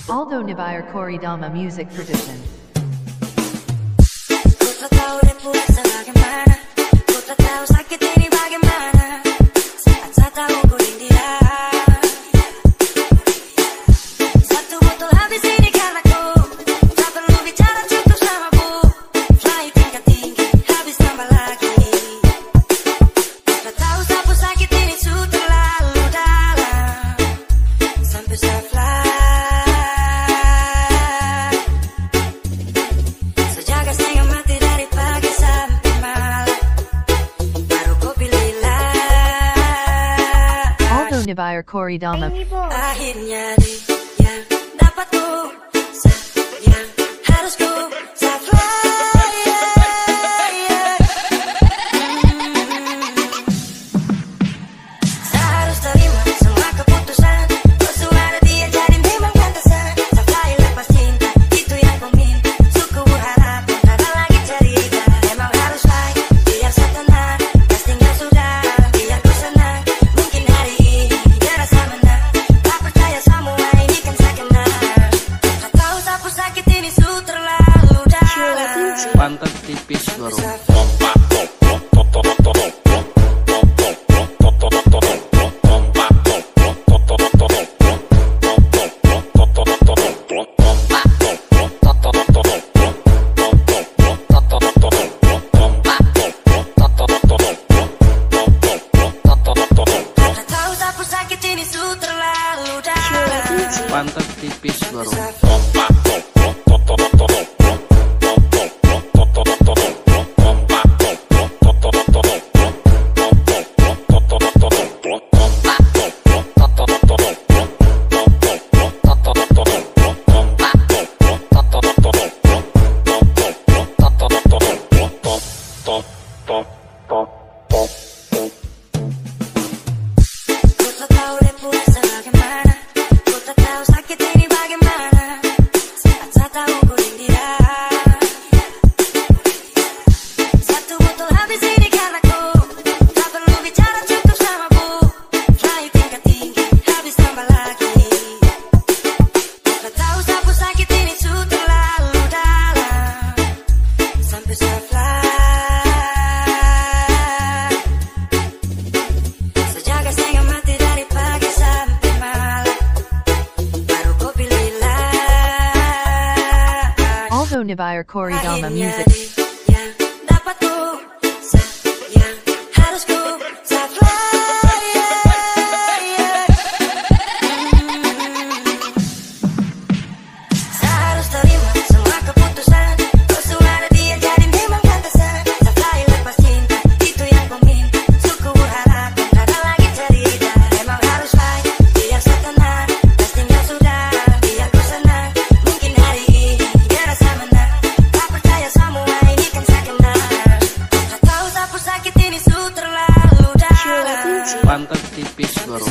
Aldo Nivire Koridama Music Production. Ku tak tahu deh puasa bagaimana, ku tak tahu sakit ini bagaimana. Saat saya tahu ku Indira, satu botol habis ini karena ku tak perlu bicara, cukup sama bu. Fly tingkat tinggi, habis tambah lagi. Ku tak tahu sapu sakit ini sudah terlalu dalam, sampai saya fly. Nivire Koridama. Akhirnya dia dapat ku, sayang harus ku fly. Saya harus terima semua keputusan, bersuara dia jadi memang pantasan. Saya fly lepas cinta, itu yang ku minta. Suku berharap tak ada lagi cerita. Memang harus fly, biar saya tenang. Pastinya sudah, biar ku senang. Mungkin hari ini rasa menang, tak percaya semua ini kan saya kenal. Tak tahu sapu sakit ini sudah terlalu dalam. Pantat tipis baru. Pantat tipis baru. Aldo Nivire Koridama Music. Dapat ku, sayang harus ku fly. Saya harus terima semua keputusan, bersuara dia jadi memang pantasan. Saya fly lepas cinta, itu yang ku minta. Suku berharap tak ada lagi cerita. Memang harus fly, biar saya tenang. Pastinya sudah, biar ku senang. Mungkin hari ini dia rasa menang, tak percaya semua ini kan saya kenal. Tak tahu sapu sakit ini sudah terlalu dalam. Pantat tipis baru.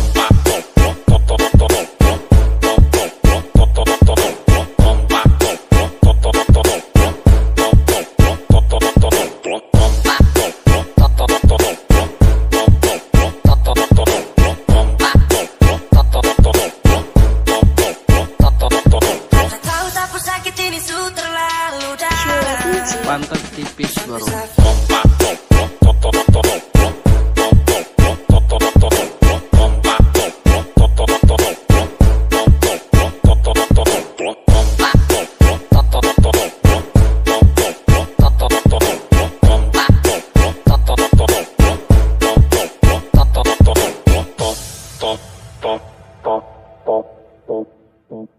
Pantat tipis baru. Top.